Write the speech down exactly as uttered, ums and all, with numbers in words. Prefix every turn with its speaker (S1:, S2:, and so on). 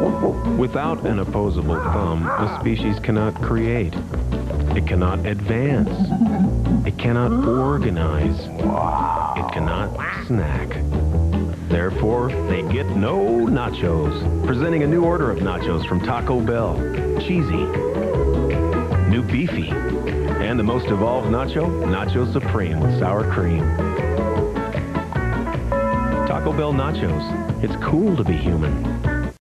S1: Without an opposable thumb, a species cannot create. It cannot advance. It cannot organize. It cannot snack. Therefore, they get no nachos. Presenting a new order of nachos from Taco Bell. Cheesy. New beefy. And the most evolved nacho, Nacho Supreme with sour cream. Taco Bell nachos. It's cool to be human.